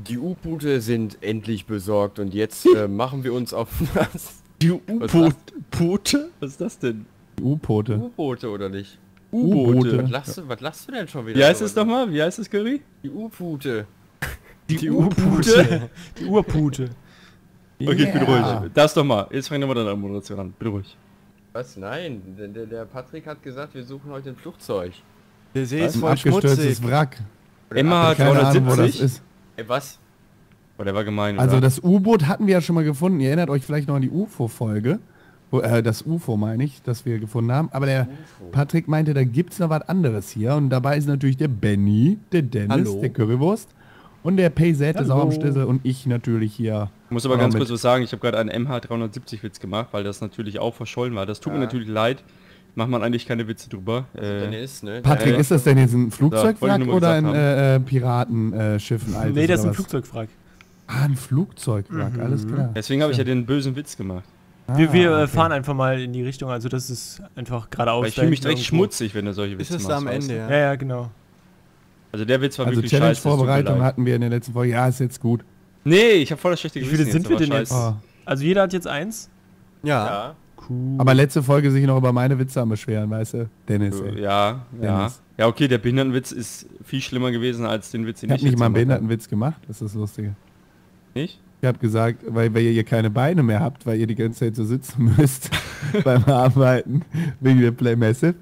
Die U-Boote sind endlich besorgt und jetzt machen wir uns auf was? Die Was ist das? U-Boote? Was ist das denn? U-Boote. U-Boote oder nicht? U-Boote. Was lachst du denn schon wieder? Wie heißt so? es nochmal? Wie heißt es, Curry? Die U-Boote. Die U-Boote? Die Urpute. Okay, ich bin Yeah. ruhig. Das doch mal. Jetzt fangen wir mal deine Moderation an. Bin ruhig. Was? Nein, der Patrick hat gesagt, wir suchen heute ein Flugzeug. Der See ist Ein voll abgestürztes schmutzig. Wrack. Emma Keine Ahnung, wo das 370. ist. Was? Oh, der war gemein, Also oder? das U-Boot hatten wir ja schon mal gefunden. Ihr erinnert euch vielleicht noch an die UFO-Folge. Das UFO meine ich, das wir gefunden haben. Aber der Patrick meinte, da gibt es noch was anderes hier. Und dabei ist natürlich der Benny, der Dennis, Hallo. der Currywurst. Und der PZ, der Hallo. Sauerstissel und ich natürlich hier. Ich muss aber auch ganz noch kurz was sagen. Ich habe gerade einen MH370 Witz gemacht, weil das natürlich auch verschollen war. Das tut mir Ja. natürlich leid. Macht man eigentlich keine Witze drüber. Dennis, ne? Patrick, ist das denn jetzt ein wollte Flugzeugwrack ich nur oder gesagt ein Piratenschiff? Ein altes Nee, das ist oder ein was? Flugzeugwrack. Ah, ein Flugzeugwrack, alles klar. Deswegen habe ich ja den bösen Witz gemacht. Wir okay. fahren einfach mal in die Richtung, also das ist einfach geradeaus. Weil ich fühle mich da direkt irgendwo. schmutzig, wenn du solche Witze Ist es machst. da am weißt Ende, du? ja? Ja, ja, genau. Also der Witz war Also wirklich scheiße. es tut mir Challenge-Vorbereitung leid. hatten wir in der letzten Folge. Ja, ist jetzt gut. Nee, ich habe voll das schlechte Wie Gewissen viele sind wir aber denn jetzt? scheiße. Oh. Also jeder hat jetzt eins? Ja. Ja. Cool. Aber letzte Folge sich noch über meine Witze am beschweren, weißt du? Dennis, ey. Ja, ja. Dennis. Ja, okay, der Behindertenwitz ist viel schlimmer gewesen als den Witz, den Ich habe nicht jetzt mal einen gemacht Behindertenwitz gemacht, das ist das Lustige. habe. Nicht? Ich habe gesagt, weil ihr keine Beine mehr habt, weil ihr die ganze Zeit so sitzen müsst beim Arbeiten, wegen der Playmesse,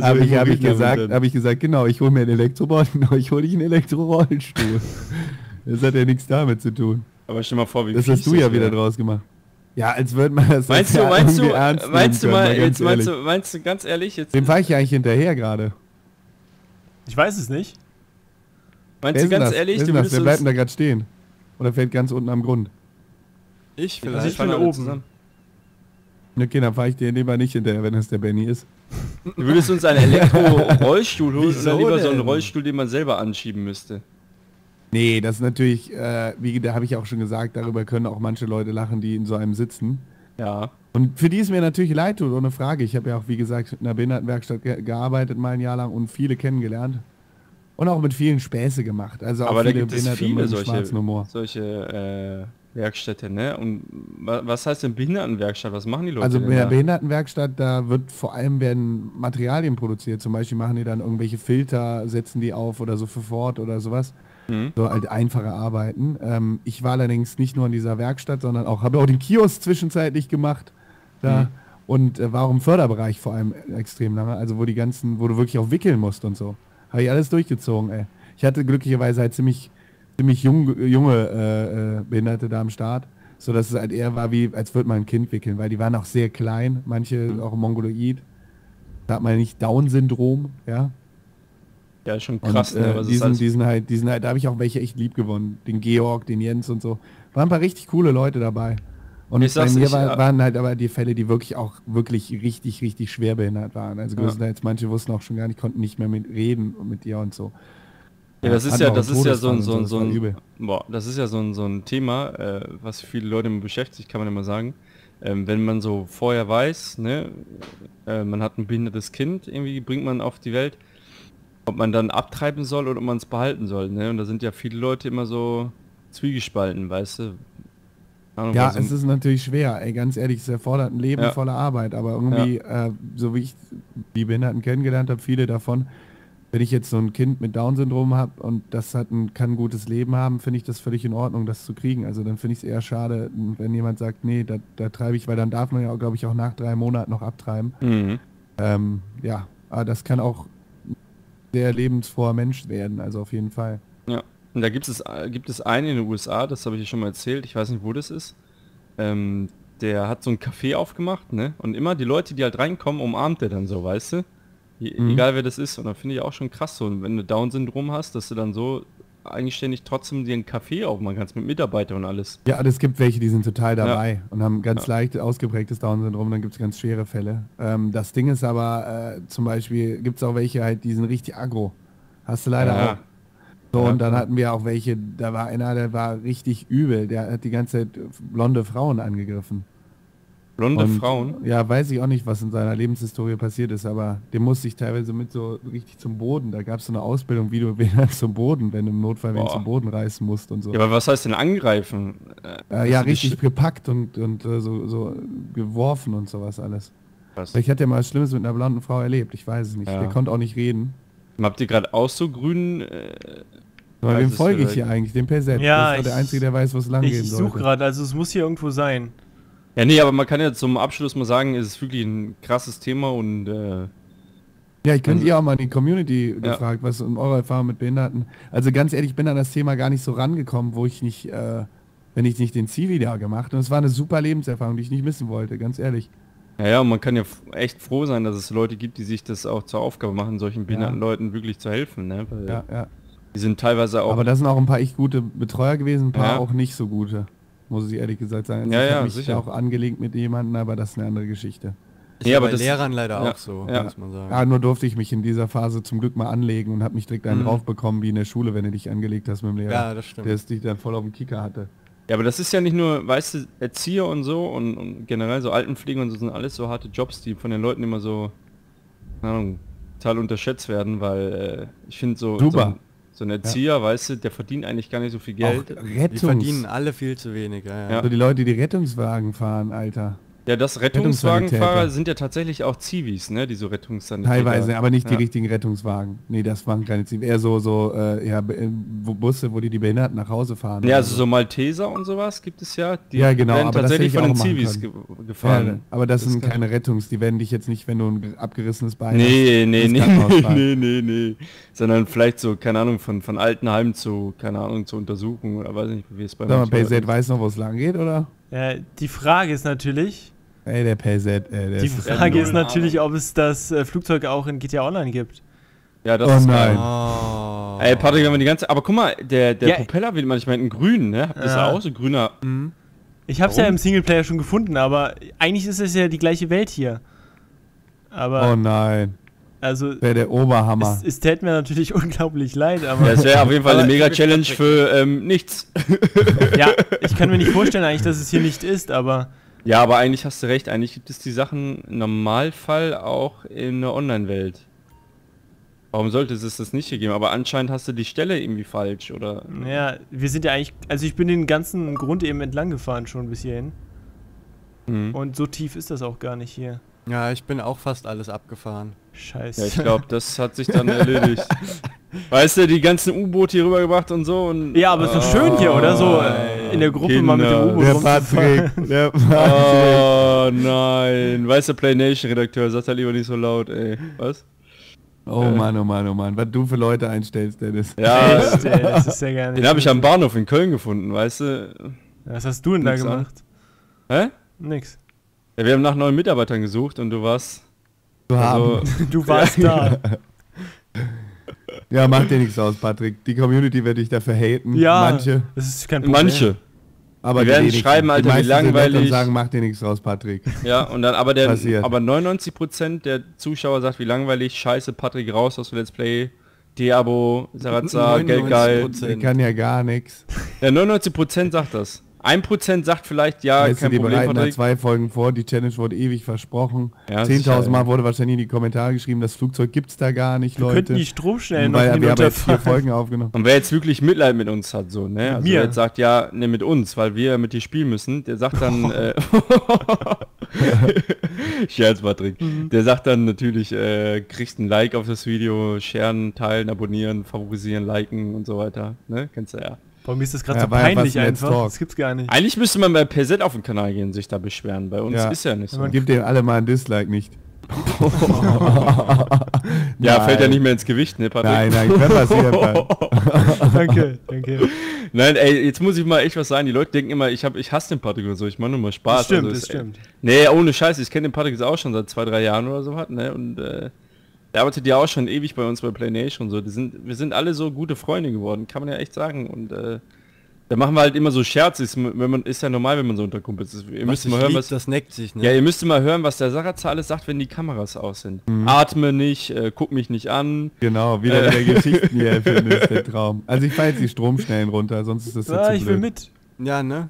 habe ich gesagt, genau, ich hole mir einen Elektroball, genau, ich hole dich einen Elektrorollstuhl. Das hat ja nichts damit zu tun. Aber stell mal vor, wie Das fies hast du ja wär. wieder draus gemacht. Ja, als würde man das Meinst ja du, irgendwie ernst nehmen meinst du können, mal, ganz jetzt meinst ehrlich. du ganz ehrlich, jetzt Dem fahre ich ja eigentlich hinterher gerade. Ich weiß es nicht. meinst Wer du ist denn ganz das? ehrlich, Wer ist du denn das? würdest Wer bleibt denn uns... da gerade stehen? Oder fällt ganz unten am Grund? Ich Also vielleicht. ich bin bin oben. oben. Okay, dann fahre ich dir lieber nicht hinterher, wenn es der Benny ist. Du würdest uns einen Elektro-Rollstuhl holen Wieso oder lieber so einen denn? Rollstuhl, den man selber anschieben müsste? Nee, das ist natürlich, wie da habe ich auch schon gesagt, darüber können auch manche Leute lachen, die in so einem sitzen. Ja. Und für die es mir natürlich leid tut, ohne Frage. Ich habe ja auch, wie gesagt, in einer Behindertenwerkstatt gearbeitet, mal ein Jahr lang und viele kennengelernt. Und auch mit vielen Späße gemacht. Also auch Aber da viele gibt es Behinderte viele mit einem schwarzen Humor. solche Werkstätte, ne? Und was heißt denn Behindertenwerkstatt? Was machen die Leute Also denn in der da? Behindertenwerkstatt, da wird vor allem werden Materialien produziert. Zum Beispiel machen die dann irgendwelche Filter, setzen die auf oder so für Ford oder sowas. Mhm. So halt einfache Arbeiten. Ich war allerdings nicht nur in dieser Werkstatt, sondern auch, habe auch den Kiosk zwischenzeitlich gemacht. Da. Und war auch im Förderbereich vor allem extrem lange. Also wo wo du wirklich auch wickeln musst und so. Habe ich alles durchgezogen, ey. Ich hatte glücklicherweise halt ziemlich junge Behinderte da am Start, so dass es halt eher war, wie als würde man ein Kind wickeln, weil die waren auch sehr klein, manche auch mongoloid. Da hat man nicht Down-Syndrom, ja. Ja, ist schon Und, krass, ne? Was die ist alles... sind halt, da habe ich auch welche echt lieb gewonnen. Den Georg, den Jens und so. Waren ein paar richtig coole Leute dabei. Und Ich bei sag's, mir ich- waren halt aber die Fälle, die wirklich richtig schwer behindert waren. Also Ja. größtenteils, manche wussten auch schon gar nicht, konnten nicht mehr mit reden mit dir und so. Ja, das ist hatten ja, auch das einen ist ja so ein, Todesfall und so das ein, war so ein, übel. boah, das ist ja so ein Thema, was viele Leute immer beschäftigt, kann man immer sagen. Wenn man so vorher weiß, ne, man hat ein behindertes Kind, irgendwie bringt man auf die Welt, ob man dann abtreiben soll oder ob man es behalten soll, ne? Und da sind ja viele Leute immer so zwiegespalten, weißt du. Ahnung, Ja, was so- es ist natürlich schwer, ey, ganz ehrlich, es erfordert ein Leben Ja. voller Arbeit, aber irgendwie, so wie ich die Behinderten kennengelernt habe, viele davon, wenn ich jetzt so ein Kind mit Down-Syndrom habe und das kann ein gutes Leben haben, finde ich das völlig in Ordnung, das zu kriegen. Also dann finde ich es eher schade, wenn jemand sagt, nee, da treibe ich, weil dann darf man ja, glaube ich, auch nach 3 Monaten noch abtreiben. Mhm. Ja, aber das kann auch ein sehr lebensfroher Mensch werden, also auf jeden Fall. Ja, und da gibt es einen in den USA, das habe ich ja schon mal erzählt, ich weiß nicht, wo das ist. Der hat so ein Café aufgemacht, ne? Und immer die Leute, die halt reinkommen, umarmt er dann so, weißt du? Egal wer das ist. Und da finde ich auch schon krass so, wenn du Down-Syndrom hast, dass du dann so eigenständig trotzdem dir einen Café aufmachen kannst mit Mitarbeitern und alles. Ja, es gibt welche, die sind total dabei und haben ganz leicht ausgeprägtes Down-Syndrom, dann gibt es ganz schwere Fälle. Das Ding ist aber, zum Beispiel gibt es auch welche halt, die sind richtig aggro. Hast du leider Ja. auch. So, Ja, und dann klar. hatten wir auch welche, da war einer, der war richtig übel, der hat die ganze Zeit blonde Frauen angegriffen. Blonde Und, Frauen? Ja, weiß ich auch nicht, was in seiner Lebenshistorie passiert ist, aber dem musste ich teilweise mit so richtig zum Boden. Da gab es so eine Ausbildung, wie du wen zum Boden, wenn du im Notfall wen Boah. zum Boden reißen musst und so. Ja, aber was heißt denn angreifen? Ja, Hast du richtig dich- gepackt und so geworfen und sowas alles. Was? Ich hatte ja mal was Schlimmes mit einer blonden Frau erlebt, ich weiß es nicht. Ja. Der konnte auch nicht reden. Habt ihr gerade auch so grün... Aber weiß wem es folge ich vielleicht hier eigentlich? Dem PZ. Ja, das war der ich- Einzige, der weiß, wo es lang gehen Ich suche sollte. gerade, also es muss hier irgendwo sein. Ja, nee, aber man kann ja zum Abschluss mal sagen, es ist wirklich ein krasses Thema und Ja, ich könnte Also- ihr auch mal in die Community Ja. gefragt, was in eurer Erfahrung mit Behinderten. Also ganz ehrlich, ich bin an das Thema gar nicht so rangekommen, wo ich nicht, wenn ich nicht den Zivi da gemacht. Und es war eine super Lebenserfahrung, die ich nicht missen wollte, ganz ehrlich. ja, und man kann ja echt froh sein, dass es Leute gibt, die sich das auch zur Aufgabe machen, solchen behinderten Leuten wirklich zu helfen, ne? Weil Ja, ja. die sind teilweise auch... Aber da sind auch ein paar echt gute Betreuer gewesen, ein paar Ja. auch nicht so gute. Muss ich ehrlich gesagt sagen. Also Ja, ich ja, hab mich sicher. da auch angelegt mit jemandem, aber das ist eine andere Geschichte. Ist Nee, ja aber bei das- Lehrern leider ja, auch so, ja. muss man sagen. Ja, nur durfte ich mich in dieser Phase zum Glück mal anlegen und habe mich direkt einen Mhm. drauf bekommen, wie in der Schule, wenn du dich angelegt hast mit dem Lehrer. Ja, das stimmt. Der es dich dann voll auf dem Kicker hatte. Ja, aber das ist ja nicht nur, weißt du, Erzieher und so und generell so Altenpflege und so sind alles so harte Jobs, die von den Leuten immer so, keine Ahnung, total unterschätzt werden, weil ich finde Super. So ein Erzieher, weißt du, der verdient eigentlich gar nicht so viel Geld. Auch Die verdienen alle viel zu wenig. Ja, ja. Ja. So die Leute, die Rettungswagen fahren, Alter. Ja, das Rettungssanitäter. Rettungswagenfahrer sind ja tatsächlich auch Zivis, ne, die so Rettungssanitäter. Teilweise, aber nicht die Ja. richtigen Rettungswagen. Nee, das waren keine Ziele. Eher Busse, wo die Behinderten nach Hause fahren. Ja, oder also so Malteser und sowas gibt es ja. Die Ja, genau, werden aber das tatsächlich hätte ich von den auch machen Zivis können. gefahren. Ja, aber das, Das sind kann- keine Rettungs, die werden dich jetzt nicht, wenn du ein abgerissenes Bein Nee, hast, nee, ins nee, Krankenhaus fahren. nee. Sondern vielleicht so, keine Ahnung, von Altenheim zu, keine Ahnung, zur Untersuchung oder weiß nicht, wie es bei Sag mal, manchen PZ Leuten ist. weiß noch, wo es lang geht, oder? Die Frage ist natürlich, Ey, der PZ, der die ist Frage ist null natürlich, ob es das Flugzeug auch in GTA Online gibt. Ja, das Oh ist nein. geil. Oh. Ey, Patrick, wenn man die ganze... Aber guck mal, der Ja. Propeller wird manchmal in grün, ne? Habt ihr das Ja. auch? So grüner... Ich habe es ja Warum? im Singleplayer schon gefunden, aber eigentlich ist es ja die gleiche Welt hier. Aber Oh nein, also der Oberhammer. es täte mir natürlich unglaublich leid, aber Das wäre auf jeden Fall eine Aber- Mega-Challenge für nichts. ja, ich kann mir nicht vorstellen eigentlich, dass es hier nicht ist, aber Ja, aber eigentlich hast du recht. Eigentlich gibt es die Sachen im Normalfall auch in der Online-Welt. Warum sollte es das nicht hier geben? Aber anscheinend hast du die Stelle irgendwie falsch, oder? ja, wir sind ja eigentlich, also ich bin den ganzen Grund eben entlang gefahren schon bis hierhin Mhm. und so tief ist das auch gar nicht hier. Ja, ich bin auch fast alles abgefahren. Scheiße. Ja, ich glaube, das hat sich dann erledigt. Weißt du, die ganzen U-Boote hier rübergebracht und so und... Ja, aber ist doch schön hier, oder? So in der Gruppe mal mit dem Kinder. U-Boot Der rumzufahren. Patrick, der Patrick. Oh nein. Weißt du, Play Nation Redakteur, sagt er lieber nicht so laut, ey. Was? Oh Mann, oh Mann, oh Mann. Was du für Leute einstellst, Dennis. Ja, Echt, ey, das ist ja gar nicht. den habe ich am Bahnhof in Köln gefunden, weißt du? Was hast du denn da Nix an. gemacht? Hä? Nix. Ja, wir haben nach neuen Mitarbeitern gesucht und du warst... Zu Also, haben. Du warst da. Ja, mach dir nichts aus, Patrick. Die Community wird dich dafür haten. Ja, Manche. das ist kein Problem. manche. Aber Die werden wenigsten. schreiben, Alter, Die wie meisten sind nett langweilig. und sagen, mach dir nichts raus, Patrick. Ja, und dann aber Passiert. aber 99% der Zuschauer sagt, wie langweilig, scheiße, Patrick raus aus dem Let's Play, D-Abo, Sarazza, Geld geil. 99%. Der kann ja gar nichts. Ja, 99% sagt das. 1% sagt vielleicht, ja, Weißt du, kein die Problem, bereiten da Patrick. 2 Folgen vor, die Challenge wurde ewig versprochen. Ja, 10.000 sicher, Mal ja. wurde wahrscheinlich in die Kommentare geschrieben, das Flugzeug gibt's da gar nicht, Wir könnten Leute. die Stromschnellen noch Weil wir haben jetzt 4 hinunterfahren. Folgen aufgenommen. Und wer jetzt wirklich Mitleid mit uns hat, so, ne? Also mir? wer jetzt sagt, ja, ne, mit uns, weil wir mit dir spielen müssen, der sagt dann, Scherz, Patrick. Der sagt dann natürlich, kriegst ein Like auf das Video, sharen, teilen, abonnieren, favorisieren, liken und so weiter, ne? Kennst du ja. Boah, mir ist das gerade Ja, so war ja peinlich fast ein Let's einfach. Talk. Das gibt's gar nicht. Eigentlich müsste man bei PZ auf den Kanal gehen und sich da beschweren. Bei uns Ja. ist ja nicht so. Man- Gib dem alle mal ein Dislike nicht. Ja, fällt ja Nein. nicht mehr ins Gewicht, ne, Patrick? Nein, nein, kann passieren. Danke, danke. Nein, ey, jetzt muss ich mal echt was sagen. Die Leute denken immer, ich hasse den Patrick und so. Ich mache nur mal Spaß. Das stimmt, Also das ist- stimmt. Nee, ohne Scheiß. Ich kenne den Patrick jetzt auch schon seit 2-3 Jahren oder so hat, ne? Und der arbeitet ja auch schon ewig bei uns bei Play Nation und so. Wir sind alle so gute Freunde geworden, kann man ja echt sagen. Und da machen wir halt immer so Scherze. Ist ja normal, wenn man so unter Kumpels ist. Ihr müsst mal hören, was... das neckt sich, ne? Ja, ihr müsst mal hören, was der Sarazza alles sagt, wenn die Kameras aus sind. Atme nicht, guck mich nicht an. Genau, wieder Geschichten hier erfinden, ist der Traum. Also ich fahre jetzt die Stromschnellen runter, sonst ist das ja Ja, zu ich will blöd. mit. Ja, ne?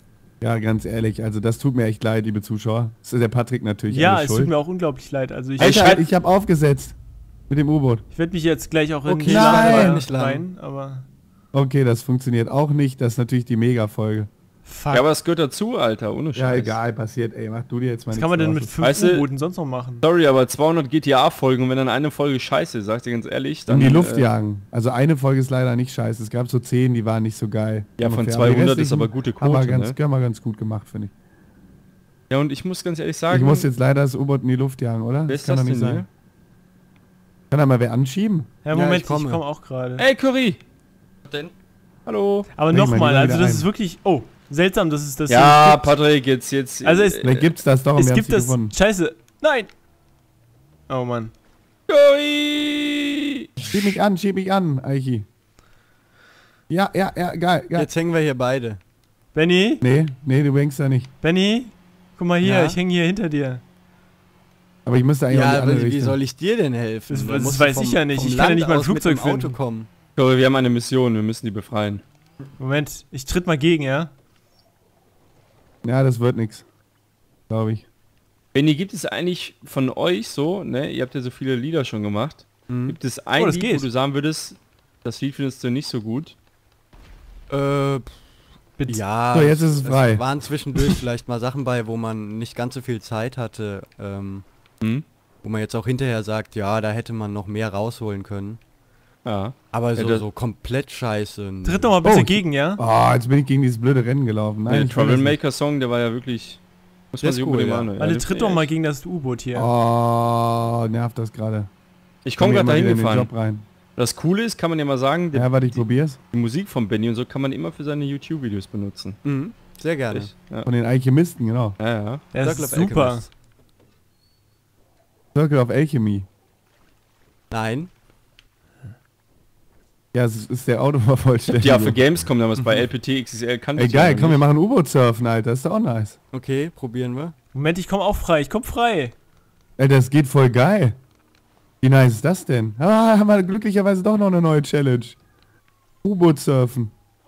Ja, ganz ehrlich, also das tut mir echt leid, liebe Zuschauer. Das ist der Patrick natürlich Ja, alles es tut schuld. mir auch unglaublich leid. Also ich, Alter, ich habe aufgesetzt. Mit dem U-Boot. ich werde mich jetzt gleich auch in Okay, den nein. Lager Nicht lang. rein, aber... Okay, das funktioniert auch nicht. Das ist natürlich die Mega-Folge. Fuck. Ja, aber es gehört dazu, Alter, ohne Scheiß. Ja, egal, passiert. Ey, mach du dir jetzt mal Was kann man denn mit draus. 5 Weißt du- U-Booten sonst noch machen? Sorry, aber 200 GTA-Folgen und wenn dann eine Folge scheiße ist, sag ich dir ganz ehrlich, dann... In die Luft jagen. Also eine Folge ist leider nicht scheiße. Es gab so 10, die waren nicht so geil. Ja, von Ungefähr. 200 Aber die ist aber restlichen gute haben wir Quote, ganz, ne? haben wir ganz gut gemacht, finde ich. Ja, und ich muss ganz ehrlich sagen... Ich muss jetzt leider das U-Boot in die Luft jagen, oder? Wer ist kann das doch nicht denn sein. hier? Kann da mal wer anschieben? Ja, Ja, Moment, ich ich komme. komme auch gerade. Ey, Curry! Denn? Hallo? Aber Bring mal die nochmal, mal also wieder das ein. ist wirklich... Oh, seltsam, dass es das hier Ja, nicht gibt. Patrick, jetzt... Also es- Vielleicht gibt's das doch und Es wir gibt haben's das... nicht gefunden. Scheiße. Nein! Oh Mann. Curry! Schieb mich an, Eichi. Ja, geil. Jetzt hängen wir hier beide. Benny? Nee, du hängst da nicht. Benny? Guck mal hier, Ja? ich hänge hier hinter dir. Aber ich müsste eigentlich auch in die Ja, aber andere wie Richtung. soll ich dir denn helfen? Das- Da das musst weiß du ich ja nicht. vom Ich kann ja Land nicht mal ein aus mit Flugzeug dem Auto finden. kommen. Curry, wir haben eine Mission, wir müssen die befreien. Moment, ich tritt mal gegen, ja? Ja, das wird nix. Glaube ich. Benni, gibt es eigentlich von euch so, ne, ihr habt ja so viele Lieder schon gemacht, gibt es ein das Lied, geht. wo du sagen würdest, das Lied findest du nicht so gut? Bitte. Ja, So, jetzt ist es frei. waren zwischendurch vielleicht mal Sachen bei, wo man nicht ganz so viel Zeit hatte, Hm? wo man jetzt auch hinterher sagt, ja, da hätte man noch mehr rausholen können. Ja. Aber so, das- so komplett scheiße. Tritt doch mal bitte Oh, gegen, ja? Oh, jetzt bin ich gegen dieses blöde Rennen gelaufen. Nein, Der ich will das nicht. Troublemaker-Song, der war ja wirklich... Muss Der man ist sich cool, unbedingt ja. mal anhören. Alle den tritt find doch ich mal echt- gegen das U-Boot hier. Oh, nervt das gerade. Ich komme gerade dahin in den gefahren. Job rein. Das Coole ist, kann man ja mal sagen, Ja, warte, ich probier's. die Musik von Benny und so kann man immer für seine YouTube-Videos benutzen. Mhm, sehr gerne. Echt? Ja. Von den Alchemisten, genau. Ja, ja. Ja, das Circle ist of super. Alchemist. Circle of Alchemy. Nein. Ja, es ist der Autovervollständigung. Ja, für Gamescom damals bei LPT XXL kannte Ey, ich geil, noch komm, wir nicht. machen U-Boot-Surfen, Alter. Das ist doch auch nice. Okay, probieren wir. Moment, ich komme auch frei, ich komme frei. Ey, das geht voll geil. Wie nice ist das denn? Ah, haben wir glücklicherweise doch noch eine neue Challenge. U-Boot-Surfen.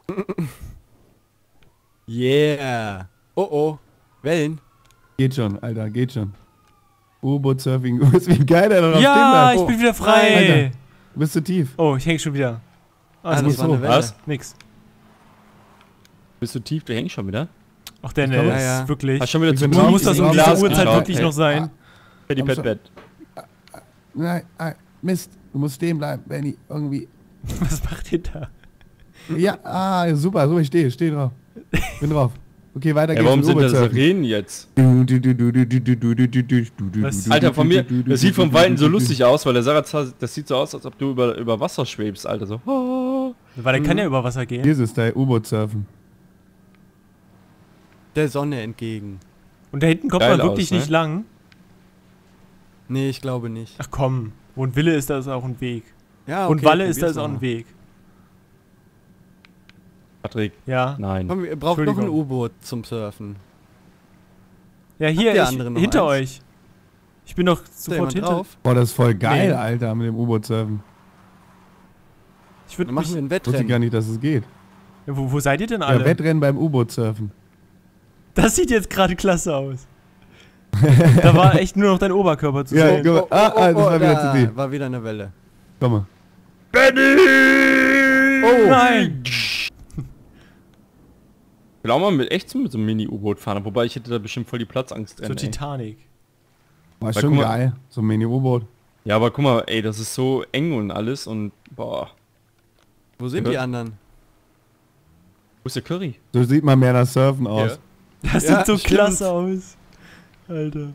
Yeah. Oh oh. Wellen. Geht schon, Alter, geht schon. U-Boot-Surfing. Wie geil der da Ja, stehen ich bleibt. bin wieder frei. Alter. Du bist zu tief. Oh, ich häng schon wieder. Ah, nix. das war eine Welle. Was? Nix. Bist du tief? Du hängst schon wieder? Ach, Dennis, glaube, ja, ja. wirklich. Hast schon wieder Ich zu bin tun? drauf, Muss das ich um bin diese drauf. Uhrzeit Genau. wirklich noch sein? Paddy Komm Pet schon. Bett. Nein, Mist. Du musst stehen bleiben, Benny. Irgendwie. Was macht ihr da? Ja, super, so ich steh drauf. Bin drauf. Okay, weiter Ja, geht's. warum mit sind das U-Boot-Surfen. Sirenen jetzt? Was? Alter, von mir, das sieht vom Weiten so lustig aus, weil der Sarah, das sieht so aus, als ob du über Wasser schwebst, Alter, so. Weil der kann ja über Wasser gehen. Jesus, der U-Boot-Surfen. Der Sonne entgegen. Und da hinten kommt Geil man wirklich aus, ne? nicht lang. Nee, ich glaube nicht. Ach komm, wo ein Wille ist, da ist auch ein Weg. Ja, Und Walle ist, da probier's ist auch mal. ein Weg. Patrick, Ja. nein. Komm, ihr braucht noch ein Entschuldigung. U-Boot zum Surfen. Ja, hier, Habt ihr andere noch hinter eins? euch. Ich bin doch Ist da sofort jemand hinter. drauf? Boah, das ist voll geil, Nee. Alter, mit dem U-Boot-Surfen. Ich würde Dann machen wir ein Wusste gar Wettrennen. nicht, dass es geht. Ja, wo seid ihr denn Ja, alle? Wettrennen beim U-Boot-Surfen. Das sieht jetzt gerade klasse aus. Da war echt nur noch dein Oberkörper zu Ja, sehen. guck mal. Das war wieder da zu tief. war wieder eine Welle. Komm mal. Oh nein! Ich will auch mal echt so mit so einem Mini-U-Boot fahren, wobei ich hätte da bestimmt voll die Platzangst So drin, ey. Titanic. War Weil schon guck mal- geil. So ein Mini-U-Boot. Ja, aber guck mal, ey, das ist so eng und alles und boah. Wo sind Ja. die anderen? Wo ist der Curry? So sieht man mehr das Surfen aus. Das Ja, sieht so stimmt. klasse aus. Alter.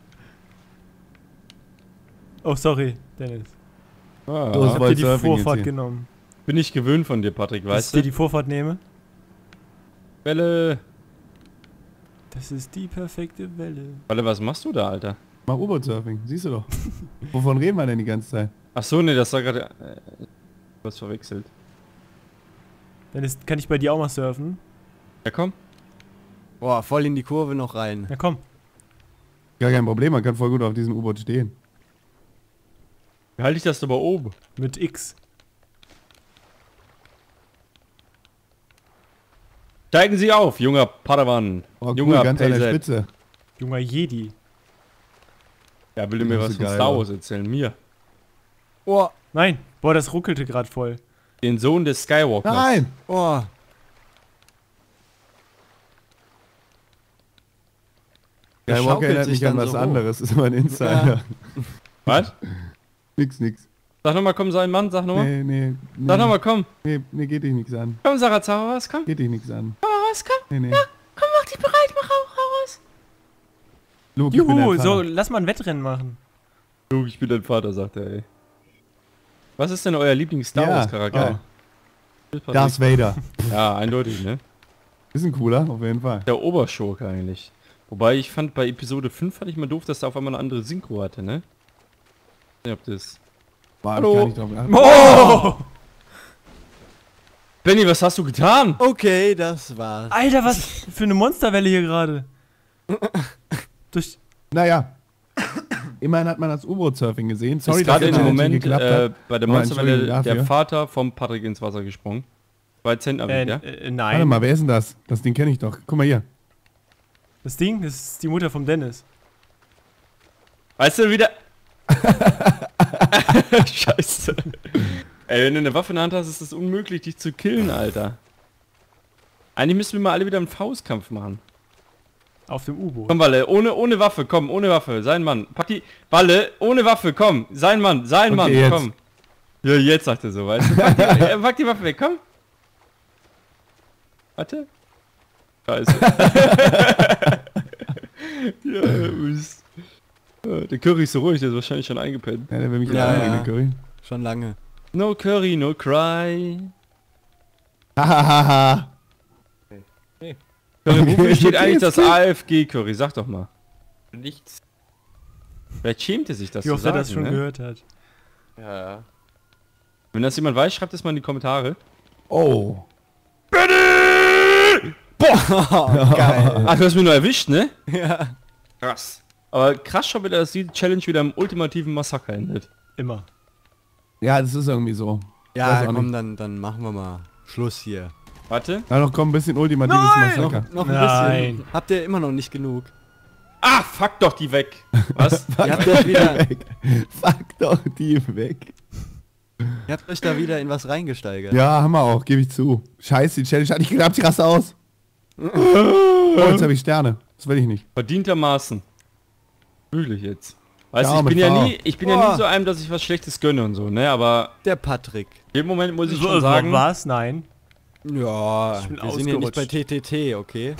Oh, sorry, Dennis. Ah, So ist Ich hab Voll dir die Surfing jetzt Vorfahrt hier. genommen. bin ich gewöhnt von dir, Patrick, Dass ich weißt dir du? die Vorfahrt nehme? Welle. Das ist die perfekte Welle. Warte, was machst du da, Alter? Mach U-Boot-Surfing, siehst du doch. Wovon reden wir denn die ganze Zeit? Ach so, ne, das war gerade... was verwechselt. Dennis, kann ich bei dir auch mal surfen? Ja, komm. Boah, voll in die Kurve noch rein. Na komm. Gar kein Problem, man kann voll gut auf diesem U-Boot stehen. Wie halte ich das aber oben? Mit X. Steigen Sie auf, junger Padawan. Oh, cool, Junger ganz an der PZ. Spitze. Junger Jedi. Ja, will du mir Das was ist von geil, Star oder? Wars erzählen? Mir. Oh, Nein. Boah, das ruckelte gerade voll. Den Sohn des Skywalkers. Nein! oh. Der Skywalker schaukelt erinnert sich mich an dann was so hoch. anderes, ist immer ein Insider. Was? Nix. Sag nochmal, komm, sein Mann, sag nochmal. Nee, Sag nochmal, komm. Nee, geht dich nichts an. Komm, Sarah Zauberers, komm. Geht dich nichts an. Komm raus, komm. Nee. Komm, mach dich bereit, mach raus. Luke, ich bin Juhu, dein so, Vater. lass mal ein Wettrennen machen. Luke, ich bin dein Vater, sagt er, ey. Was ist denn euer Lieblings-Star Ja, Wars-Charakter? Darth Vader. Ja, eindeutig, ne? Ist ein cooler, auf jeden Fall. Der Oberschurke eigentlich. Wobei ich fand, bei Episode 5 fand ich mal doof, dass der auf einmal eine andere Synchro hatte, ne? Ich weiß nicht, ob das... War Hallo. ich gar nicht drauf geachtet. Oh! Benny, was hast du getan? Okay, das war's. Alter, was für eine Monsterwelle hier gerade. Durch... Naja. Immerhin hat man das U-Boot-Surfing gesehen. Sorry, Ist gerade in das dem Challenge Moment geklappt hat. bei der Aber Monsterwelle Entschuldigung der dafür. Vater vom Patrick ins Wasser gesprungen. 2 Zentner, ja? Warte nein. mal, wer ist denn das? Das Ding kenne ich doch. Guck mal hier. Das Ding, das ist die Mutter vom Dennis. Weißt du, wieder... Scheiße. Ey, wenn du eine Waffe in der Hand hast, ist es unmöglich, dich zu killen, Alter. Eigentlich müssen wir mal alle wieder einen Faustkampf machen. Auf dem U-Boot. Komm, Walle, ohne Waffe, komm, ohne Waffe, sein Mann. Pack die... Walle, ohne Waffe, komm, sein Mann, Okay, jetzt. komm. Ja, jetzt sagt er so, weißt du. Pack die Waffe weg, komm. Warte. Scheiße. Ja, Mist. Der Curry ist so ruhig, der ist wahrscheinlich schon eingepennt. Ja, der will mich Ja, jetzt ja. ja. Curry. Schon lange. No Curry, no cry. Hahaha. Curry, wofür steht eigentlich Jetzt das geht's. AFG-Curry? Sag doch mal. Nichts. Vielleicht schämt er sich das Wie zu oft er sagen, das schon ne? gehört hat. Ja. Wenn das jemand weiß, schreibt es mal in die Kommentare. Oh. Geil. Ach, du hast mich nur erwischt, ne? Ja. Krass. Aber krass schon wieder, dass die Challenge wieder im ultimativen Massaker endet. Immer. Ja, das ist irgendwie so. Weiß Ja, auch komm, dann machen wir mal Schluss hier. Warte. Na doch, komm, ein bisschen ultimatives Massaker. Noch ein Nein. bisschen. Habt ihr immer noch nicht genug? Ah, fuck doch die weg. Was? Ihr habt euch wieder, Weg. Fuck doch die weg. ihr habt euch da wieder in was reingesteigert. Ja, haben wir auch, gebe ich zu. Scheiße, die Challenge hat nicht geklappt, ich raste aus. Oh, jetzt habe ich Sterne. Das will ich nicht. Verdientermaßen. Wirklich jetzt. Weißt Ja, du, mit Frau. ich bin ja nie so einem, dass ich was Schlechtes gönne und so, ne? Aber Der Patrick. in dem Moment muss ich schon sagen, Was? Nein. Ja, Ich bin wir sind ja nicht bei ausgerutscht. TTT, okay?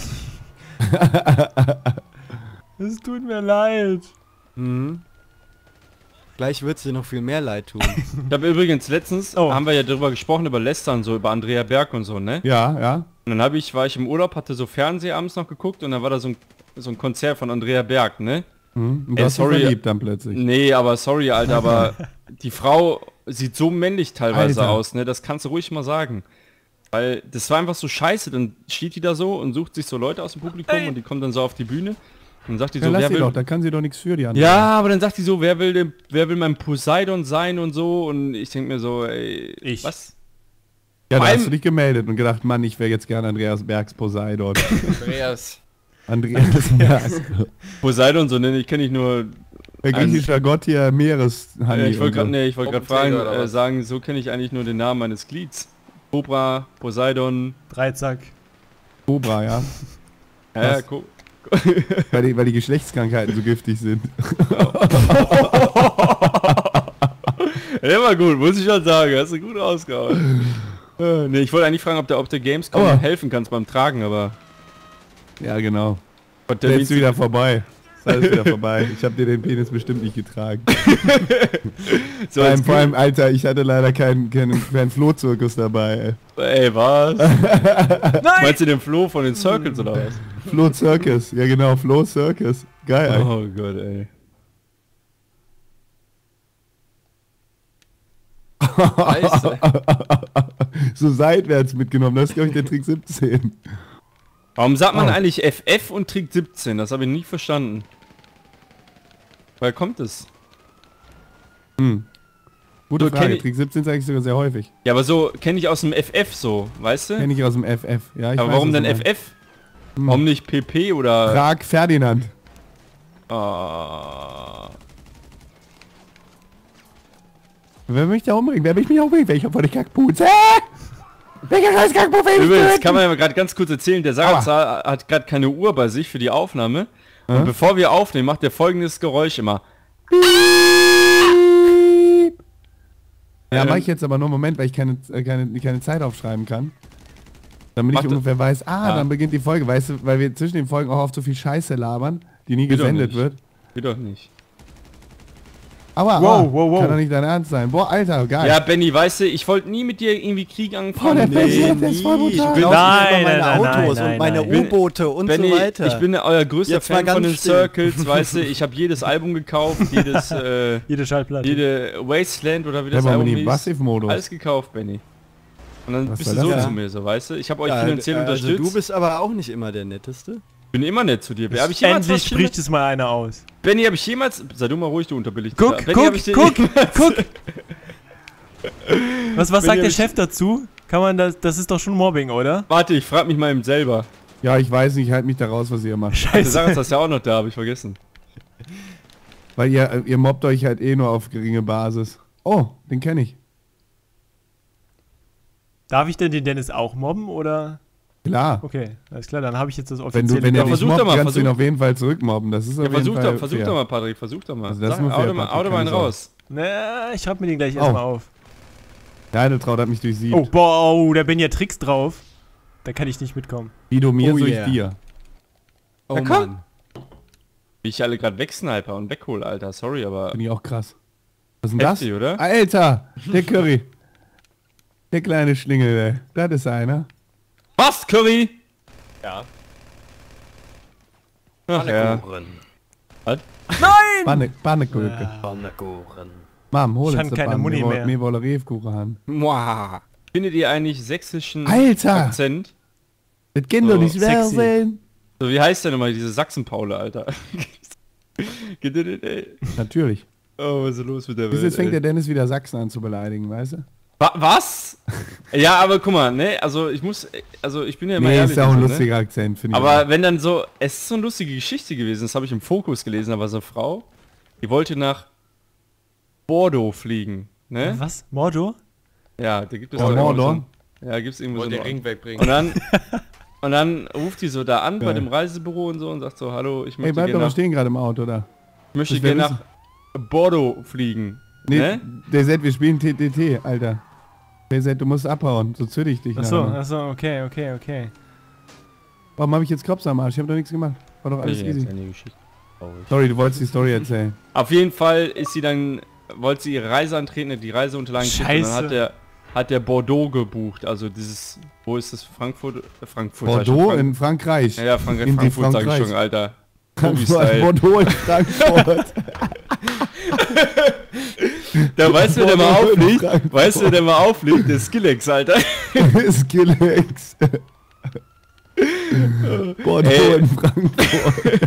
Es tut mir leid. Mhm. Gleich wird's dir noch viel mehr leid tun. ich habe übrigens letztens, Oh. haben wir ja darüber gesprochen, über Lästern, so über Andrea Berg und so, ne? Ja, ja. Und dann war ich im Urlaub, hatte so Fernseh abends noch geguckt und dann war da so ein Konzert von Andrea Berg, ne? Mhm. Und Ey, das sorry. ist verliebt dann plötzlich. Nee, aber sorry, Alter, aber die Frau sieht so männlich teilweise Alter. aus, ne? Das kannst du ruhig mal sagen. Weil das war einfach so scheiße, dann steht die da so und sucht sich so Leute aus dem Publikum und die kommen dann so auf die Bühne und sagt die Ja, so, lass wer sie will... doch, da kann sie doch nichts für die andere. Ja, aber dann sagt die so, wer will mein Poseidon sein und so und ich denke mir so, ey, Ich. was? Ja, da Vor hast allem- du dich gemeldet und gedacht, Mann, ich wäre jetzt gerne Andreas Bergs Poseidon. Andreas. Andreas Bergs. Poseidon so nenne ich, kenne ich nur... Der griechische Gott hier, Meereshani. ich wollte und gerade so. fragen, Hauptträger oder was? sagen, so kenne ich eigentlich nur den Namen meines Glieds. Cobra, Poseidon, Dreizack. Cobra, ja. ja, Was? Weil die Geschlechtskrankheiten so giftig sind. Der war gut, muss ich schon sagen, hast du gut rausgehauen. Nee, ich wollte eigentlich fragen, ob du auf der Gamescom Oh. helfen kannst beim Tragen, aber... Ja, genau. Gott, Der ist wieder vorbei. Ist alles wieder vorbei. Ich habe dir den Penis bestimmt nicht getragen. so als Vor allem, Alter, ich hatte leider keinen Flohzirkus dabei. Ey, was? Nein! Meinst du den Flo von den Circles oder was? Flo Circus, ja genau, Flo Circus. Geil. Oh Gott, ey. Scheiße. So seitwärts mitgenommen, das ist glaube ich der Trick 17. Warum sagt man Oh. eigentlich FF und Trick 17? Das habe ich nie verstanden. Woher kommt es? Hm. Gute So kenn Frage. ich- Trick 17 sage ich sogar sehr häufig. Ja, aber so kenne ich aus dem FF so, weißt du? Kenn ich aus dem FF. Ja, ich Aber weiß, warum was denn du meinst. FF? Warum nicht PP oder... Prag Ferdinand. Ah. Wer will mich da umbringen? Wer will mich umbringen? Welcher von den Kackputs? Welcher scheiß Kackput will mich Übrigens, töten? kann man ja gerade ganz kurz erzählen, der Sarazar hat gerade keine Uhr bei sich für die Aufnahme. Und bevor wir aufnehmen, macht er folgendes Geräusch immer. Ja, mache ich jetzt aber nur einen Moment, weil ich keine Zeit aufschreiben kann. Damit Mach ich das- ungefähr weiß, Ja. dann beginnt die Folge, weißt du, weil wir zwischen den Folgen auch oft so viel Scheiße labern, die nie Will doch gesendet nicht. wird. Will doch nicht. Aber, Wow. kann doch nicht dein Ernst sein. Boah, Alter, geil. Ja, Benny, weißt du, ich wollte nie mit dir irgendwie Krieg Boah, anfangen. der Benny, der ist voll Ich brutal. will auch Nein, über meine nein, Autos nein, und meine nein. U-Boote und Benny, so weiter. ich bin euer größter Jetzt mal Fan von ganz den still. Circles, weißt du, ich habe jedes Album gekauft, jedes, Jede Schallplatte. jede Wasteland oder wie Der das war Album mit dem hieß. Passiv-Modus. Alles gekauft, Benny. Und dann Was bist du soll so das denn? zu mir, so, weißt du? Ich habe euch ja, finanziell also unterstützt. du bist aber auch nicht immer der Netteste. Ich bin immer nett zu dir. Hab ich jemals Endlich was spricht es mal einer aus. Benny, habe ich jemals... Sei du mal ruhig, du unterbilligst. Guck. Was sagt Benny, der hab ich- Chef dazu? Kann man das ist doch schon Mobbing, oder? Warte, ich frag mich mal eben selber. Ja, ich weiß nicht, halt mich da raus, was ihr macht. Der Scheiße. Sarah ist ja auch noch da, habe ich vergessen. Weil ihr mobbt euch halt eh nur auf geringe Basis. Oh, den kenne ich. Darf ich denn den Dennis auch mobben, oder? Klar. Okay, alles klar, dann habe ich jetzt das Wenn offizielle... er dich versuch mobbt, doch mal, kannst du ihn versuch. auf jeden Fall zurückmobben. Das ist auf Ja, jeden Fall versuch fair. doch mal, Patrick, versuch doch mal. Also das ist Sag, nur fair, hau Patrick, doch mal einen keine Sorge. raus. Na, ich schreib mir den gleich Oh. erstmal auf. Ja, der Traut hat mich durchsiebt. Oh, boah, oh, da bin ja Tricks drauf. Da kann ich nicht mitkommen. Wie du mir, Oh so yeah. ich dir. Oh Na komm. Mann. Wie ich alle gerade wegsniper und weghol, Alter. Sorry, aber... Finde ich auch krass. Was ist denn das? Heftig, oder? Alter, der Curry. Der kleine Schlingel, ey. Das ist einer. Was, Curry? Ja. Ach ja. Pannekuchen. Pannekuchen. Mom, hol Ich uns kann keine Muni mehr. Mir wolle Revkuchen haben. Mua. Findet ihr eigentlich sächsischen Alter! Akzent? Das kann So doch nicht wahr sexy. sein. So, wie heißt der nochmal, diese Sachsen-Paule, Alter? Geht ihr denn, ey? Natürlich. Oh, was ist los mit der Bis Welt, jetzt fängt ey? der Dennis wieder Sachsen an zu beleidigen, weißt du? Was? Ja, aber guck mal, ne, also ich bin ja immer Nee, ehrlich. ist ja auch ein so, ne? lustiger Akzent, finde ich. Aber wenn dann so, es ist so eine lustige Geschichte gewesen, das habe ich im Fokus gelesen, da war so eine Frau, die wollte nach Bordeaux fliegen, ne? Was? Mordo? Ja, da gibt es Oh, auch Mordor? irgendwo so ein- Ja, gibt's irgendwo so Wollt den einen- Ring wegbringen. Und dann ruft die so da an bei Geil. dem Reisebüro und so und sagt so, hallo, ich Ey, möchte bleib doch gerne mal nach, stehen gerade im Auto, da. ich möchte Ich will gerne nach Bordeaux fliegen. Nee, Ne? der sagt, wir spielen TTT, Alter. Der sagt, du musst abhauen, so zünd ich dich Achso, nachher noch. achso, okay. Warum habe ich jetzt Cops am Arsch? Ich habe doch nichts gemacht. War doch alles Ich easy. erzähl die Geschichte. Sorry, du wolltest die Story erzählen. Auf jeden Fall ist sie dann, wollte sie ihre Reise antreten, die Reiseunterlagen geschickt und Scheiße. dann hat der Bordeaux gebucht, also dieses, wo ist das, Frankfurt, Frankfurt. sag ich Bordeaux schon, in Frankreich. Ja, In die Frankfurt sag ich Frankreich. schon, Alter. Frankfurt, Tobi-Style. Bordeaux in Frankfurt. Da weißt du, wer der mal Bordeaux in auflegt, Frankfurt. weißt du, wer der mal auflegt, der Skillex, Alter. Skillex. Bordeaux Ey. in Frankfurt.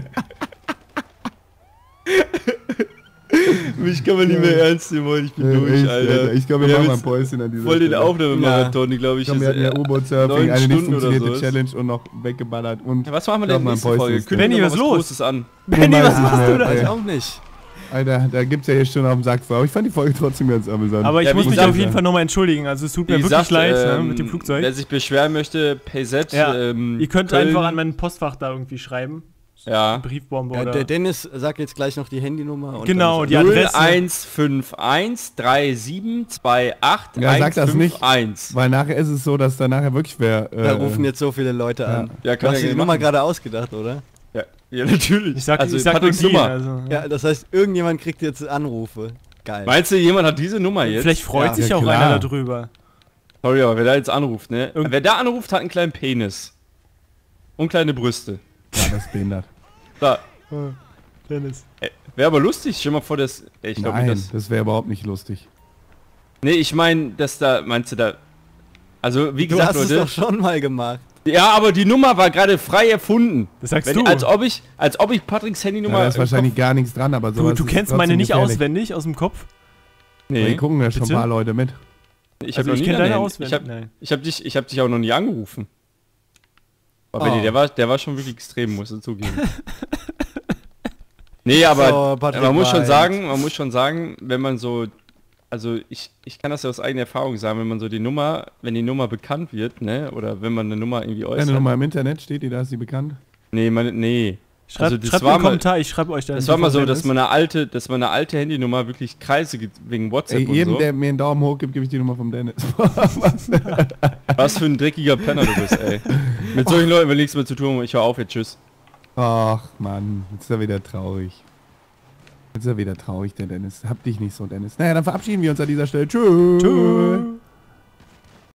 Mich kann man nicht mehr ernst nehmen heute, ich bin durch, Echt, Alter. Ich glaube, wir Wir machen haben mal ein jetzt Päuschen an dieser voll den Stelle. Aufnahmemarathon, glaube ich. Komm, wir hatten ja ist, U-Boot-Surfing, 9 eine nicht Stunden oder funktionierte so. Challenge und noch weggeballert. Und was machen wir Glaub denn mal, nächste ein Folge? Päuschen. Kündigen Benni, wir was mal los? Großes an. Benni, was machst du da? Weiß auch nicht. Alter, da gibt's ja hier schon auf dem Sack vor. Aber ich fand die Folge trotzdem ganz amüsant. Aber ich Ja, muss wie mich gesagt, auf jeden Fall nochmal entschuldigen. Also es tut mir Wie wirklich gesagt, leid ne, mit dem Flugzeug. Wer sich beschweren möchte, PZ, Ja, ihr könnt Köln, einfach an mein Postfach da irgendwie schreiben. ja. Briefbombe Ja, oder... der Dennis sagt jetzt gleich noch die Handynummer. Und Genau, dann die Adresse. 0151 3728 Ja, sag das nicht. 151. Weil nachher ist es so, dass da nachher wirklich wer... Da rufen jetzt so viele Leute an. Ja, Du kann hast ja dir die gerne Nummer machen. gerade ausgedacht, oder? Ja, natürlich. Ich sag also nur Patricks die, Nummer. also, Ja, das heißt, irgendjemand kriegt jetzt Anrufe. Geil. Meinst du, jemand hat diese Nummer jetzt? Vielleicht freut Ja. sich Ja, auch klar. einer darüber. Sorry, aber wer da jetzt anruft, ne? Irgend- Wer da anruft, hat einen kleinen Penis. Und kleine Brüste. Ja, das ist behindert. Da. Dennis. Wäre aber lustig, stell mal vor, dass... Ich glaube Nein, nicht, dass... das wäre überhaupt nicht lustig. Nee, ich meine, dass da... Meinst du da... Also, wie Du gesagt, hast es Leute... doch schon mal gemacht. Ja, aber die Nummer war gerade frei erfunden. Das sagst Wenn, du. als ob ich Patricks Ja, Handynummer... da ist im wahrscheinlich gar nichts dran, aber sowas Du ist kennst trotzdem meine nicht gefährlich. auswendig aus dem Kopf? Kopf- Nee. Die gucken ja schon ein Bitte? paar Leute mit. Ich Also habe ich noch nie kenne deine deine auswendig. Nein. ich hab dich auch noch nie angerufen. Aber Benni, der war schon wirklich extrem, musst du zugeben. Nee, aber So, Patrick man muss weint. schon sagen, wenn man so, also ich kann das ja aus eigener Erfahrung sagen, wenn man so wenn die Nummer bekannt wird, ne, oder wenn man eine Nummer irgendwie äußert. Deine Nummer im Internet steht die, da ist sie bekannt. Nee. Schreibt das schreibt war einen mal- Kommentar, ich schreibe euch dann. Das war mal so, bevor dass es man eine alte Handynummer wirklich Kreise gibt wegen WhatsApp Ey, und jedem, so. der mir einen Daumen hoch gibt, gebe ich die Nummer vom Dennis. Was für ein dreckiger Penner du bist, ey. Mit solchen Leuten will nichts mehr zu tun. Ich hör auf jetzt, tschüss. Ach Mann, jetzt ist er wieder traurig. Jetzt ist er wieder traurig, der Dennis. Hab dich nicht so, Dennis. Naja, dann verabschieden wir uns an dieser Stelle. Tschüss. Tschüss.